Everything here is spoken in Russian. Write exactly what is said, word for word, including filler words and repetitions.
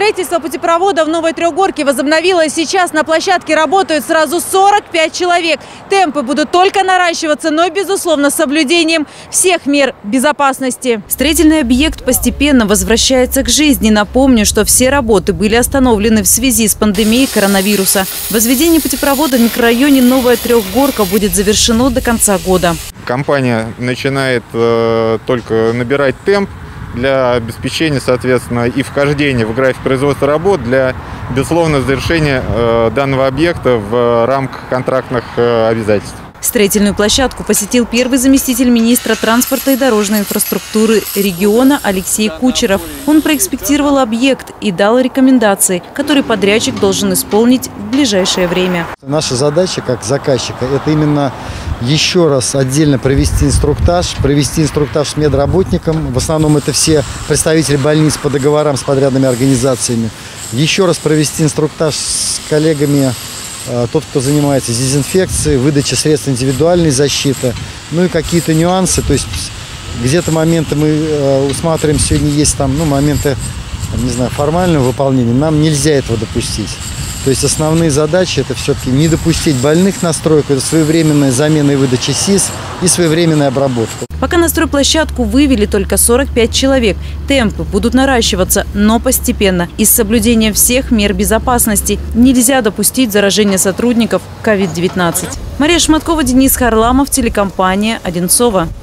Строительство путепровода в Новой Трехгорке возобновилось. Сейчас на площадке работают сразу сорок пять человек. Темпы будут только наращиваться, но, безусловно, с соблюдением всех мер безопасности. Строительный объект постепенно возвращается к жизни. Напомню, что все работы были остановлены в связи с пандемией коронавируса. Возведение путепровода в микрорайоне Новая Трехгорка будет завершено до конца года. Компания начинает э, только набирать темп для обеспечения, соответственно, и вхождения в график производства работ для, безусловно, завершения э, данного объекта в рамках контрактных э, обязательств. Строительную площадку посетил первый заместитель министра транспорта и дорожной инфраструктуры региона Алексей Кучеров. Он проинспектировал объект и дал рекомендации, которые подрядчик должен исполнить в ближайшее время. Наша задача как заказчика – это именно еще раз отдельно провести инструктаж, провести инструктаж с медработником. В основном это все представители больниц по договорам с подрядными организациями. Еще раз провести инструктаж с коллегами, тот, кто занимается дезинфекцией, выдачей средств индивидуальной защиты, ну и какие-то нюансы. То есть где-то моменты мы усматриваем, сегодня есть там, ну, моменты, не знаю, формального выполнения. Нам нельзя этого допустить. То есть основные задачи – это все-таки не допустить больных на стройку, это своевременная замена и выдача СИЗ и своевременная обработка. Пока на стройплощадку вывели только сорок пять человек. Темпы будут наращиваться, но постепенно. И с соблюдением всех мер безопасности нельзя допустить заражения сотрудников ковид девятнадцать. Мария Шматкова, Денис Харламов, телекомпания «Одинцово».